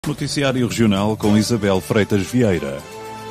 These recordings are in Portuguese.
Noticiário Regional com Isabel Freitas Vieira.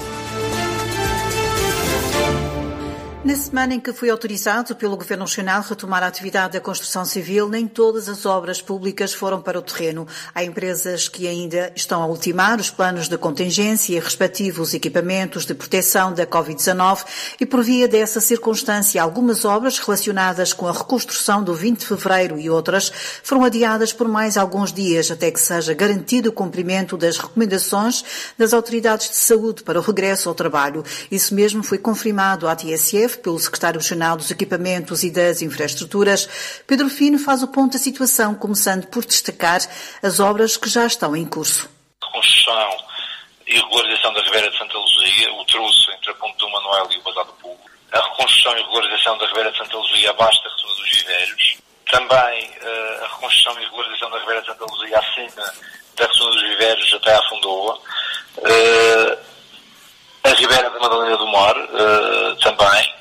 Na semana em que foi autorizado pelo Governo Nacional retomar a atividade da construção civil, nem todas as obras públicas foram para o terreno. Há empresas que ainda estão a ultimar os planos de contingência e respectivos equipamentos de proteção da Covid-19 e, por via dessa circunstância, algumas obras relacionadas com a reconstrução do 20 de fevereiro e outras foram adiadas por mais alguns dias até que seja garantido o cumprimento das recomendações das autoridades de saúde para o regresso ao trabalho. Isso mesmo foi confirmado à TSF pelo Secretário-Regional dos Equipamentos e das Infraestruturas. Pedro Fino faz o ponto da situação, começando por destacar as obras que já estão em curso. Reconstrução e regularização da Ribeira de Santa Luzia, o troço entre a Ponte do Manuel e o Bazar do Povo, a reconstrução e regularização da Ribeira de Santa Luzia abaixo da Retuna dos Viveiros, também a reconstrução e regularização da Ribeira de Santa Luzia acima da Retuna dos Viveiros até à Fundoa, a Ribeira da Madalena do Mar, também,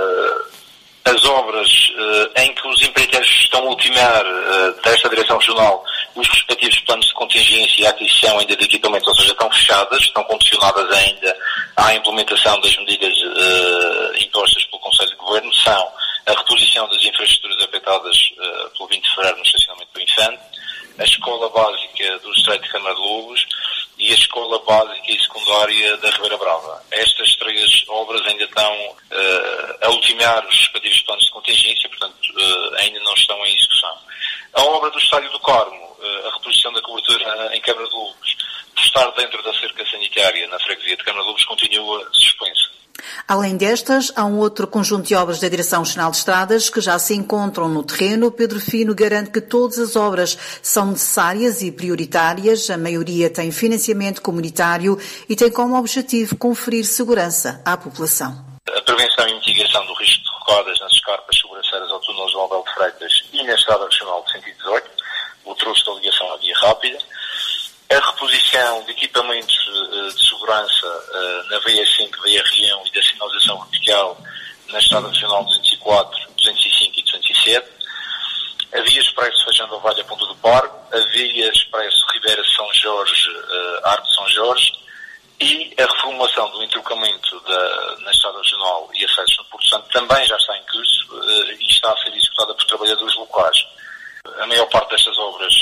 as obras em que os empreiteiros estão a ultimar desta Direção Regional os respectivos planos de contingência e aquisição ainda de equipamentos, ou seja, estão fechadas, estão condicionadas ainda à implementação das medidas impostas pelo Conselho de Governo, são a reposição das infraestruturas afetadas pelo 20 de fevereiro no estacionamento do Infante, a Escola Básica do Estreito de Câmara de Lobos e a Escola Básica e Secundária da Ribeira Brava. Estas três obras ainda estão a ultimar os respectivos planos de contingência, portanto, ainda não estão em execução. A obra do Estádio do Carmo, a reposição da cobertura em Câmara de Lobos, por estar dentro da cerca sanitária na freguesia de Câmara de Lobos, continua suspensa. Além destas, há um outro conjunto de obras da Direção Nacional de Estradas que já se encontram no terreno. Pedro Fino garante que todas as obras são necessárias e prioritárias, a maioria tem financiamento comunitário e tem como objetivo conferir segurança à população. A prevenção e mitigação do risco de rocadas nas escarpas sobranceiras ao túnel João Belo de Freitas e na Estrada Regional de 118, o troço da ligação à via rápida, a reposição de equipamentos de segurança na VE5, VE1 e da sinalização vertical na Estrada Regional 204, 205 e 207, a via expresso Feijão da Ovelha Ponta do Pargo, a via expresso Ribeira São Jorge, Arco de São Jorge e a reformulação do entrocamento na Estrada Regional e acessos no Porto Santo também já está em curso e está a ser executada por trabalhadores locais. A maior parte destas obras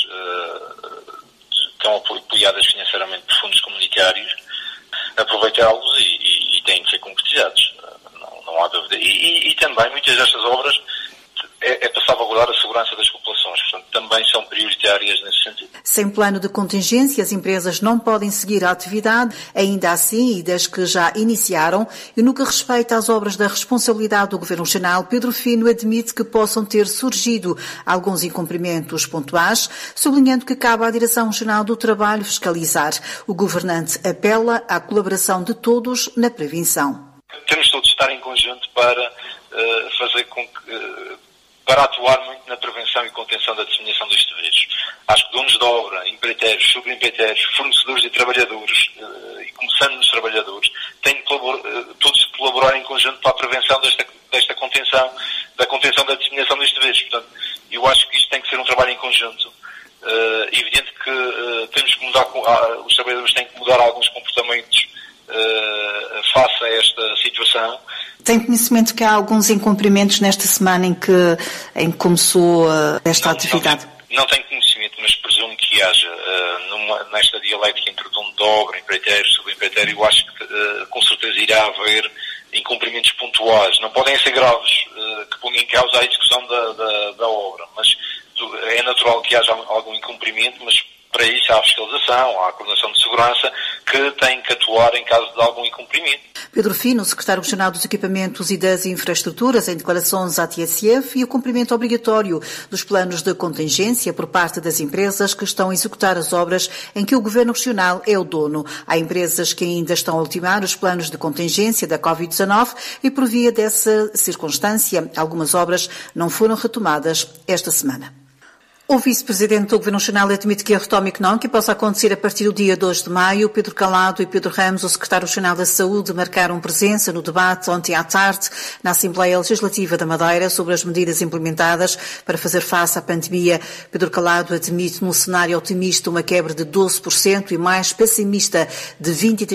estão apoiadas financeiramente por fundos comunitários, aproveitá-los e têm de ser concretizados, não há dúvida. E também muitas destas obras é para salvaguardar a segurança das populações, portanto também são prioritárias nesse sentido. Sem plano de contingência, as empresas não podem seguir a atividade, ainda assim, e das que já iniciaram, e no que respeita às obras da responsabilidade do Governo Nacional, Pedro Fino admite que possam ter surgido alguns incumprimentos pontuais, sublinhando que cabe à Direção Nacional do Trabalho fiscalizar. O governante apela à colaboração de todos na prevenção. Temos todos de estar em conjunto para fazer com que para atuar muito na prevenção e contenção da disseminação destes vírus. Acho que donos de obra, empreiteiros, subempreiteiros, fornecedores e trabalhadores, e começando nos trabalhadores, têm de todos de colaborar em conjunto para a prevenção desta contenção, da contenção da disseminação destes vírus. Portanto, eu acho que isto tem que ser um trabalho em conjunto. É evidente que temos que mudar, os trabalhadores têm que mudar alguns comportamentos face a esta situação. Tem conhecimento que há alguns incumprimentos nesta semana em que começou esta atividade? Não tenho conhecimento, mas presumo que haja nesta dialética entre dono de obra, empreiteiro, subempreiteiro, eu acho que com certeza irá haver incumprimentos pontuais. Não podem ser graves que ponham em causa a execução da obra, mas é natural que haja algum incumprimento, mas para isso há a fiscalização, há a coordenação de segurança que tem que atuar em caso de algum incumprimento. Pedro Fino, Secretário Regional dos Equipamentos e das Infraestruturas, em declarações à TSF, e o cumprimento obrigatório dos planos de contingência por parte das empresas que estão a executar as obras em que o Governo Regional é o dono. Há empresas que ainda estão a ultimar os planos de contingência da Covid-19 e, por via dessa circunstância, algumas obras não foram retomadas esta semana. O vice-presidente do Governo Nacional admite que a retoma económica possa acontecer a partir do dia 2 de maio. Pedro Calado e Pedro Ramos, o secretário-geral da Saúde, marcaram presença no debate ontem à tarde na Assembleia Legislativa da Madeira sobre as medidas implementadas para fazer face à pandemia. Pedro Calado admite num cenário otimista uma quebra de 12% e mais pessimista de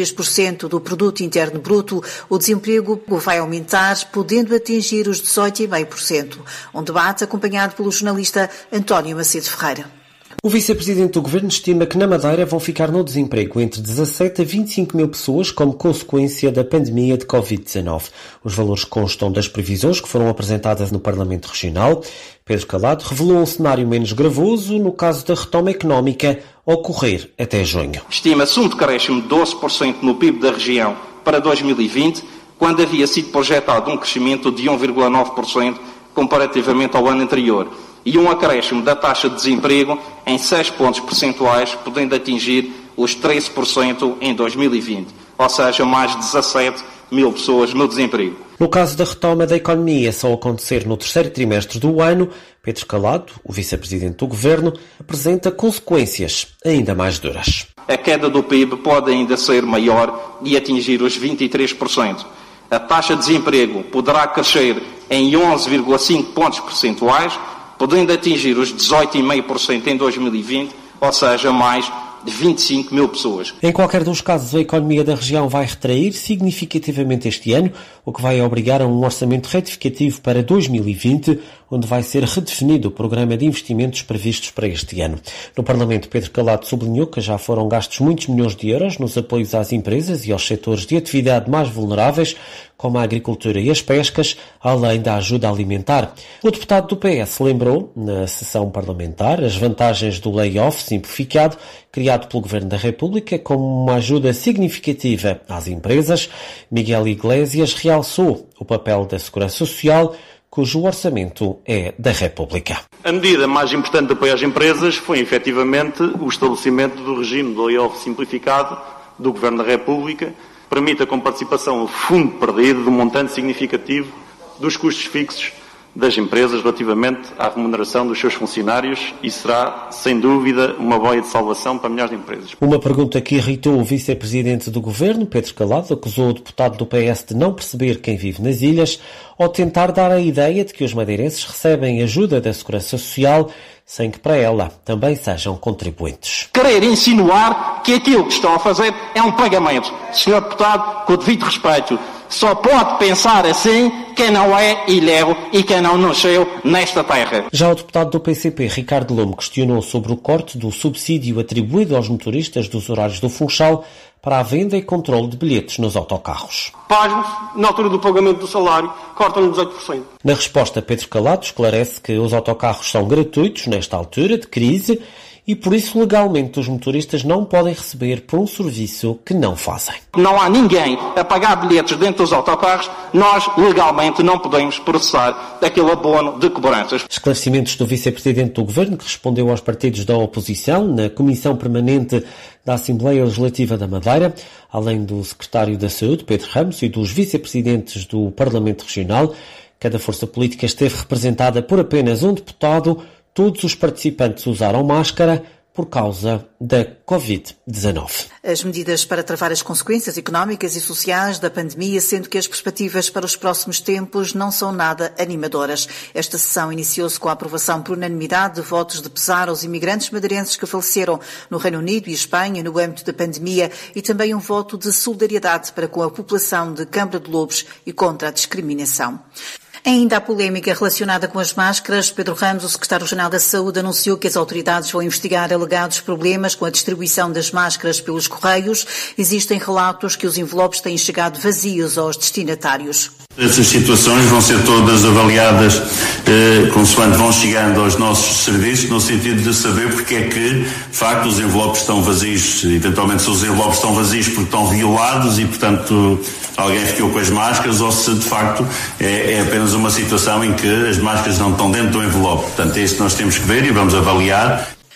23% do produto interno bruto. O desemprego vai aumentar, podendo atingir os 18,5%. Um debate acompanhado pelo jornalista António Macedo Ferreira. O vice-presidente do Governo estima que na Madeira vão ficar no desemprego entre 17 a 25 mil pessoas como consequência da pandemia de Covid-19. Os valores constam das previsões que foram apresentadas no Parlamento Regional. Pedro Calado revelou um cenário menos gravoso no caso da retoma económica ocorrer até junho. Estima-se um decréscimo de 12% no PIB da região para 2020, quando havia sido projetado um crescimento de 1,9% comparativamente ao ano anterior, e um acréscimo da taxa de desemprego em 6 pontos percentuais, podendo atingir os 13% em 2020, ou seja, mais de 17 mil pessoas no desemprego. No caso da retoma da economia só acontecer no terceiro trimestre do ano, Pedro Calado, o vice-presidente do Governo, apresenta consequências ainda mais duras. A queda do PIB pode ainda ser maior e atingir os 23%. A taxa de desemprego poderá crescer em 11,5 pontos percentuais, podendo atingir os 18,5% em 2020, ou seja, mais de 25 mil pessoas. Em qualquer dos casos, a economia da região vai retrair significativamente este ano, o que vai obrigar a um orçamento retificativo para 2020, onde vai ser redefinido o programa de investimentos previstos para este ano. No Parlamento, Pedro Calado sublinhou que já foram gastos muitos milhões de euros nos apoios às empresas e aos setores de atividade mais vulneráveis, como a agricultura e as pescas, além da ajuda alimentar. O deputado do PS lembrou, na sessão parlamentar, as vantagens do layoff simplificado, criado pelo Governo da República, como uma ajuda significativa às empresas. Miguel Iglesias realçou o papel da Segurança Social, cujo orçamento é da República. A medida mais importante de apoio às empresas foi, efetivamente, o estabelecimento do regime de layoff simplificado do Governo da República, permite a comparticipação ao fundo perdido de um montante significativo dos custos fixos das empresas relativamente à remuneração dos seus funcionários e será, sem dúvida, uma boia de salvação para milhares de empresas. Uma pergunta que irritou o vice-presidente do Governo, Pedro Calado, acusou o deputado do PS de não perceber quem vive nas ilhas ou tentar dar a ideia de que os madeirenses recebem ajuda da Segurança Social sem que para ela também sejam contribuintes. Querer insinuar que aquilo que estão a fazer é um pagamento. Senhor deputado, com o devido respeito, só pode pensar assim quem não é ilhéu e quem não nasceu nesta terra. Já o deputado do PCP, Ricardo Lume, questionou sobre o corte do subsídio atribuído aos motoristas dos horários do Funchal para a venda e controle de bilhetes nos autocarros. Pagam-se, na altura do pagamento do salário, cortam-lhe 18%. Na resposta, Pedro Calado esclarece que os autocarros são gratuitos nesta altura de crise e, por isso, legalmente, os motoristas não podem receber por um serviço que não fazem. Não há ninguém a pagar bilhetes dentro dos autocarros, nós, legalmente, não podemos processar aquele abono de cobranças. Esclarecimentos do vice-presidente do Governo, que respondeu aos partidos da oposição na Comissão Permanente da Assembleia Legislativa da Madeira, além do secretário da Saúde, Pedro Ramos, e dos vice-presidentes do Parlamento Regional. Cada força política esteve representada por apenas um deputado. Todos os participantes usaram máscara por causa da Covid-19. As medidas para travar as consequências económicas e sociais da pandemia, sendo que as perspectivas para os próximos tempos não são nada animadoras. Esta sessão iniciou-se com a aprovação por unanimidade de votos de pesar aos imigrantes madeirenses que faleceram no Reino Unido e Espanha no âmbito da pandemia e também um voto de solidariedade para com a população de Câmara de Lobos e contra a discriminação. Ainda a polémica relacionada com as máscaras, Pedro Ramos, o secretário-geral da Saúde, anunciou que as autoridades vão investigar alegados problemas com a distribuição das máscaras pelos correios. Existem relatos que os envelopes têm chegado vazios aos destinatários. Essas situações vão ser todas avaliadas consoante vão chegando aos nossos serviços, no sentido de saber porque é que, de facto, os envelopes estão vazios. Eventualmente, se os envelopes estão vazios porque estão violados e, portanto, alguém ficou com as máscaras, ou se, de facto, é apenas uma situação em que as máscaras não estão dentro do envelope. Portanto, é isso que nós temos que ver e vamos avaliar.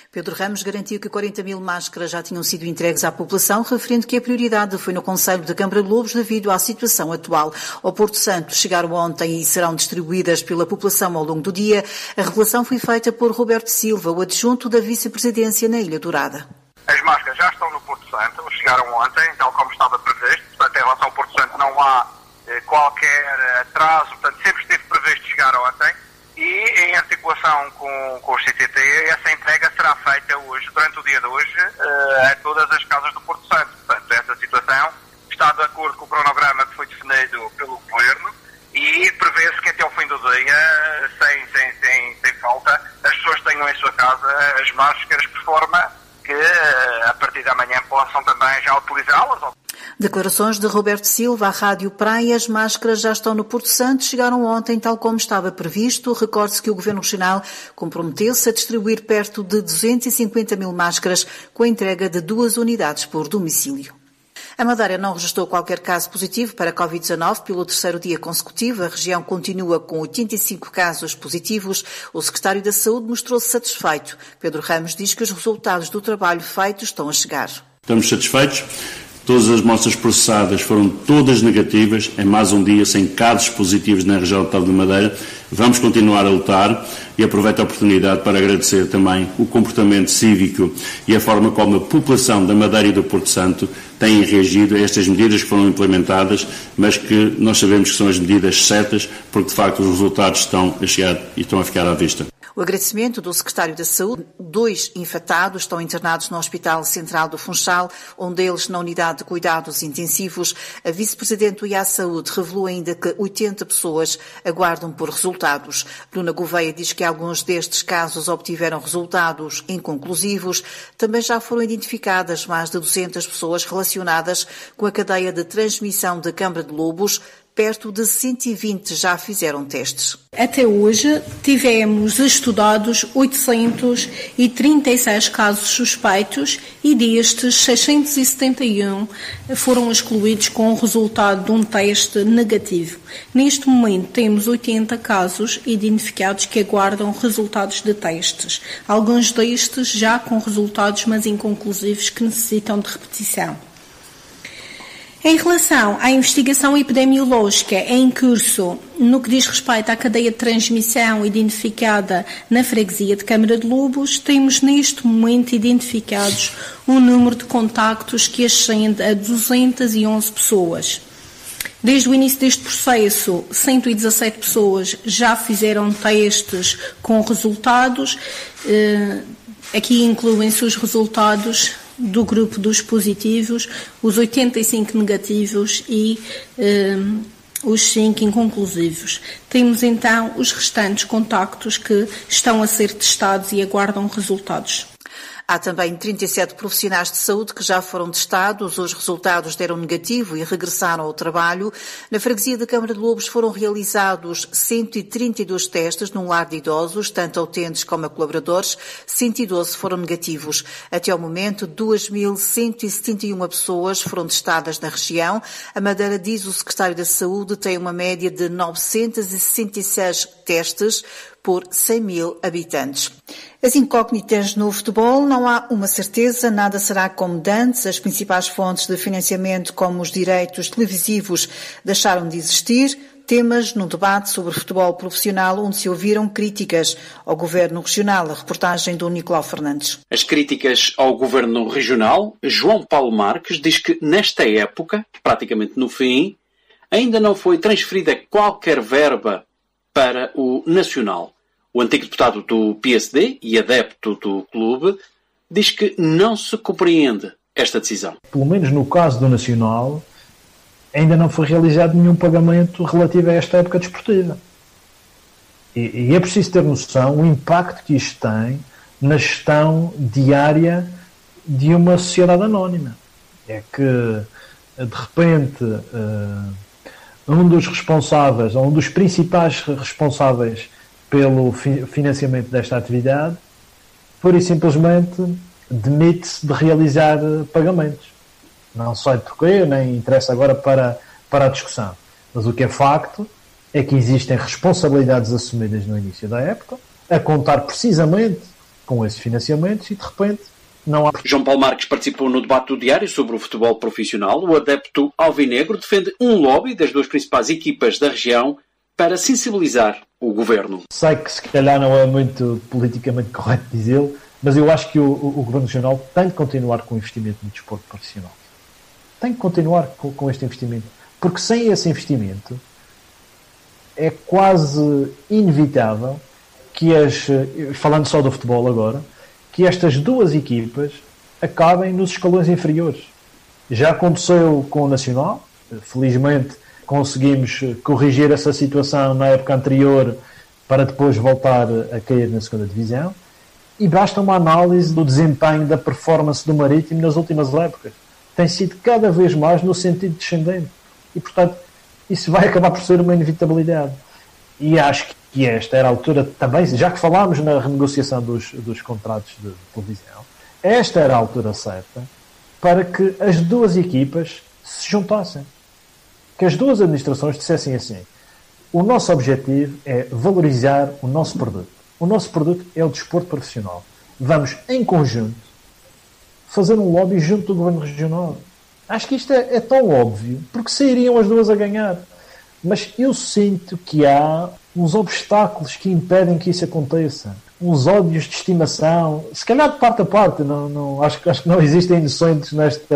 Pedro Ramos garantiu que 40 mil máscaras já tinham sido entregues à população, referindo que a prioridade foi no Conselho da Câmara de Lobos devido à situação atual. Ao Porto Santo chegaram ontem e serão distribuídas pela população ao longo do dia. A revelação foi feita por Roberto Silva, o adjunto da vice-presidência na Ilha Dourada. As máscaras já estão no Porto Santo, chegaram ontem, tal como estava previsto. Portanto, em relação ao Porto Santo não há qualquer atraso, portanto, sempre esteve previsto chegar ontem. E em articulação com o CTT, essa entrega será feita hoje, durante o dia de hoje, a todas as casas do Porto Santo. Portanto, essa situação está de acordo com o cronograma que foi definido pelo Governo e prevê-se que até ao fim do dia, sem falta, as pessoas tenham em sua casa as máscaras por forma que a partir da manhã possam também já utilizá-las. Declarações de Roberto Silva à Rádio Praia. As máscaras já estão no Porto Santo, chegaram ontem tal como estava previsto. Recorde-se que o Governo Regional comprometeu-se a distribuir perto de 250 mil máscaras com a entrega de 2 unidades por domicílio. A Madeira não registrou qualquer caso positivo para a Covid-19 pelo 3º dia consecutivo. A região continua com 85 casos positivos. O secretário da Saúde mostrou-se satisfeito. Pedro Ramos diz que os resultados do trabalho feito estão a chegar. Estamos satisfeitos. Todas as amostras processadas foram todas negativas, em mais um dia sem casos positivos na região autónoma de Madeira. Vamos continuar a lutar e aproveito a oportunidade para agradecer também o comportamento cívico e a forma como a população da Madeira e do Porto Santo têm reagido a estas medidas que foram implementadas, mas que nós sabemos que são as medidas certas, porque de facto os resultados estão a chegar e estão a ficar à vista. O agradecimento do secretário da Saúde. 2 infectados estão internados no Hospital Central do Funchal, um deles na unidade de cuidados intensivos. A vice-presidente do IA Saúde revelou ainda que 80 pessoas aguardam por resultados. Bruna Gouveia diz que alguns destes casos obtiveram resultados inconclusivos. Também já foram identificadas mais de 200 pessoas relacionadas com a cadeia de transmissão da Câmara de Lobos. Perto de 120 já fizeram testes. Até hoje tivemos estudados 836 casos suspeitos e destes 671 foram excluídos com o resultado de um teste negativo. Neste momento temos 80 casos identificados que aguardam resultados de testes. Alguns destes já com resultados mas inconclusivos que necessitam de repetição. Em relação à investigação epidemiológica em curso, no que diz respeito à cadeia de transmissão identificada na freguesia de Câmara de Lobos, temos neste momento identificados um número de contactos que ascende a 211 pessoas. Desde o início deste processo, 117 pessoas já fizeram testes com resultados. Aqui incluem-se os resultados do grupo dos positivos, os 85 negativos e os 5 inconclusivos. Temos então os restantes contactos que estão a ser testados e aguardam resultados. Há também 37 profissionais de saúde que já foram testados. Os resultados deram negativo e regressaram ao trabalho. Na freguesia da Câmara de Lobos foram realizados 132 testes num lar de idosos, tanto a utentes como a colaboradores. 112 foram negativos. Até ao momento, 2.171 pessoas foram testadas na região. A Madeira, diz o secretário da Saúde, tem uma média de 966 testes por 100 mil habitantes. As incógnitas no futebol, não há uma certeza, nada será como antes. As principais fontes de financiamento, como os direitos televisivos, deixaram de existir. Temas num debate sobre futebol profissional onde se ouviram críticas ao Governo Regional. A reportagem do Nicolau Fernandes. As críticas ao Governo Regional, João Paulo Marques diz que nesta época, praticamente no fim, ainda não foi transferida qualquer verba para o Nacional. O antigo deputado do PSD e adepto do clube diz que não se compreende esta decisão. Pelo menos no caso do Nacional, ainda não foi realizado nenhum pagamento relativo a esta época desportiva. E é preciso ter noção do impacto que isto tem na gestão diária de uma sociedade anónima. É que, de repente, um dos responsáveis, ou um dos principais responsáveis pelo financiamento desta atividade, pura e simplesmente demite-se de realizar pagamentos. Não sei porquê, nem interessa agora para a discussão. Mas o que é facto é que existem responsabilidades assumidas no início da época, a contar precisamente com esses financiamentos e de repente não há... João Paulo Marques participou no debate do Diário sobre o futebol profissional. O adepto alvinegro defende um lobby das duas principais equipas da região para sensibilizar o governo. Sei que se calhar não é muito politicamente correto dizê-lo, mas eu acho que o Governo Regional tem de continuar com o investimento no desporto profissional. Tem que continuar com este investimento, porque sem esse investimento é quase inevitável que falando só do futebol agora, que estas duas equipas acabem nos escalões inferiores. Já aconteceu com o Nacional, felizmente conseguimos corrigir essa situação na época anterior para depois voltar a cair na segunda divisão, e basta uma análise do desempenho da performance do Marítimo nas últimas épocas. Tem sido cada vez mais no sentido descendente. E, portanto, isso vai acabar por ser uma inevitabilidade. E acho que esta era a altura também, já que falámos na renegociação dos contratos de televisão, esta era a altura certa para que as duas equipas se juntassem. Que as duas administrações dissessem assim: o nosso objetivo é valorizar o nosso produto. O nosso produto é o desporto profissional. Vamos, em conjunto, fazer um lobby junto do Governo Regional. Acho que isto é tão óbvio, porque sairiam as duas a ganhar. Mas eu sinto que há uns obstáculos que impedem que isso aconteça. Uns ódios de estimação, se calhar de parte a parte. Acho que não existem inocentes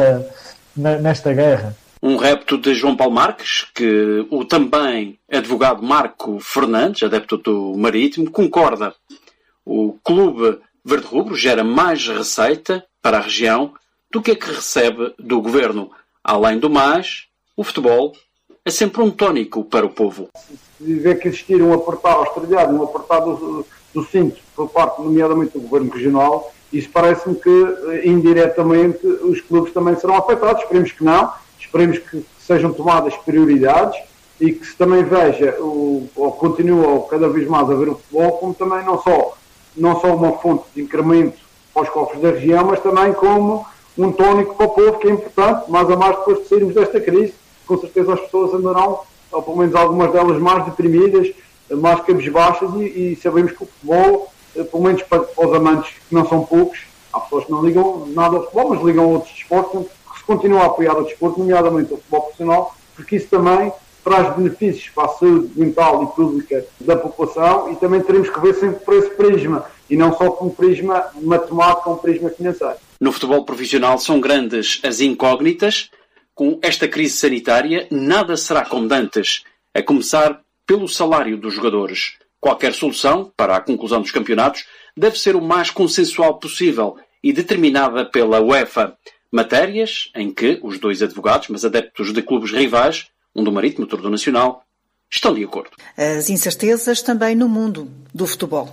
nesta guerra. Um repto de João Paulo Marques, que o também advogado Marco Fernandes, adepto do Marítimo, concorda. O clube verde-rubro gera mais receita para a região do que a que recebe do governo. Além do mais, o futebol é sempre um tónico para o povo. Se tiver que existir um apertado, um apertado do cinto por parte, nomeadamente, do governo regional, isso parece-me que, indiretamente, os clubes também serão afetados. Esperemos que não. Esperemos que sejam tomadas prioridades e que se também veja, ou continue cada vez mais a ver o futebol como também não só uma fonte de incremento para os cofres da região, mas também como um tónico para o povo, que é importante, mais a mais depois de sairmos desta crise. Com certeza as pessoas andarão, ou pelo menos algumas delas, mais deprimidas, mais cabisbaixas, e sabemos que o futebol, pelo menos para os amantes, que não são poucos, há pessoas que não ligam nada ao futebol, mas ligam a outros desportos, continua a apoiar o desporto, nomeadamente o futebol profissional, porque isso também traz benefícios para a saúde mental e pública da população, e também teremos que ver sempre por esse prisma, e não só como prisma matemático, como prisma financeiro. No futebol profissional são grandes as incógnitas. Com esta crise sanitária, nada será como dantes, a começar pelo salário dos jogadores. Qualquer solução para a conclusão dos campeonatos deve ser o mais consensual possível e determinada pela UEFA. Matérias em que os dois advogados, mas adeptos de clubes rivais, um do Marítimo, outro do Nacional, estão de acordo. As incertezas também no mundo do futebol.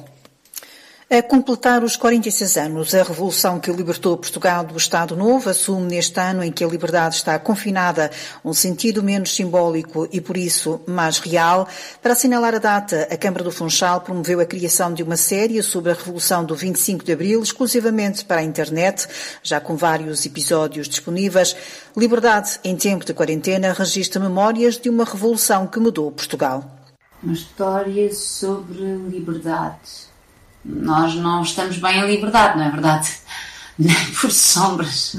A completar os 46 anos, a revolução que libertou Portugal do Estado Novo assume neste ano em que a liberdade está confinada um sentido menos simbólico e, por isso, mais real. Para assinalar a data, a Câmara do Funchal promoveu a criação de uma série sobre a Revolução do 25 de Abril, exclusivamente para a internet, já com vários episódios disponíveis. Liberdade em tempo de quarentena registra memórias de uma revolução que mudou Portugal. Uma história sobre liberdade. Nós não estamos bem em liberdade, não é verdade? Nem por sombras.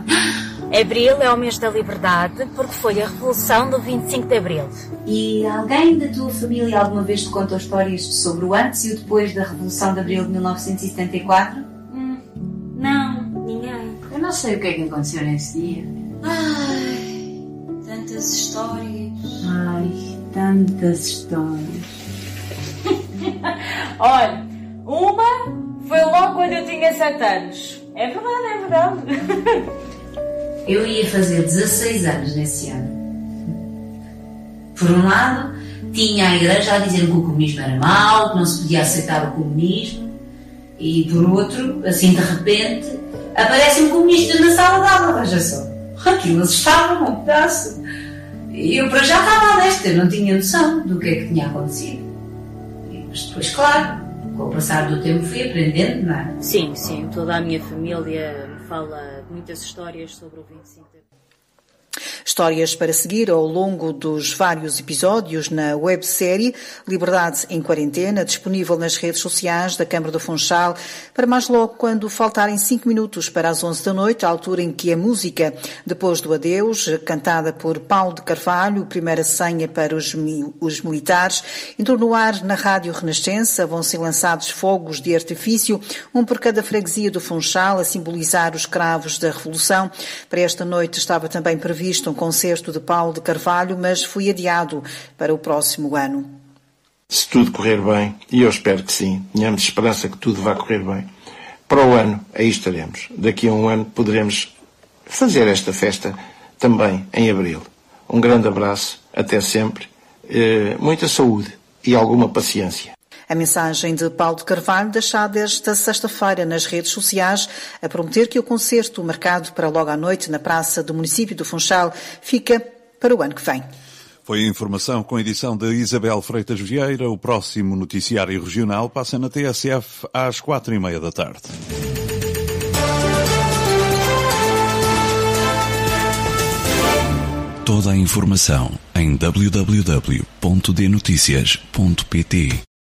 Abril é o mês da liberdade porque foi a Revolução do 25 de Abril. E alguém da tua família alguma vez te contou histórias sobre o antes e o depois da Revolução de Abril de 1974? Não, ninguém. Eu não sei o que é que aconteceu nesse dia. Ai, tantas histórias. Ai, tantas histórias. Olha, uma foi logo quando eu tinha 7 anos. É verdade, é verdade. Eu ia fazer 16 anos nesse ano. Por um lado, tinha a igreja a dizer que o comunismo era mau, que não se podia aceitar o comunismo. E por outro, assim de repente, aparecem comunistas na sala de aula, veja só. Aquilo assustava-me um pedaço. E eu para já estava desta, eu não tinha noção do que é que tinha acontecido. Mas depois, claro, com o passar do tempo fui aprendendo, não é? Sim, sim, toda a minha família me fala muitas histórias sobre o 25 de Abril. Histórias para seguir ao longo dos vários episódios na websérie Liberdade em Quarentena, disponível nas redes sociais da Câmara do Funchal, para mais logo quando faltarem 5 minutos para as 11 da noite, a altura em que a música Depois do Adeus, cantada por Paulo de Carvalho, primeira senha para os militares, entrou no ar na Rádio Renascença. Vão ser lançados fogos de artifício, um por cada freguesia do Funchal, a simbolizar os cravos da Revolução. Para esta noite estava também previsto um concerto de Paulo de Carvalho, mas foi adiado para o próximo ano. Se tudo correr bem, e eu espero que sim, tenhamos esperança que tudo vá correr bem, para o ano aí estaremos. Daqui a um ano poderemos fazer esta festa também em abril. Um grande abraço, até sempre, muita saúde e alguma paciência. A mensagem de Paulo de Carvalho, deixada esta sexta-feira nas redes sociais, a prometer que o concerto marcado para logo à noite na praça do município do Funchal fica para o ano que vem. Foi a informação com a edição de Isabel Freitas Vieira. O próximo noticiário regional passa na TSF às 4:30 da tarde. Toda a informação em www.dnoticias.pt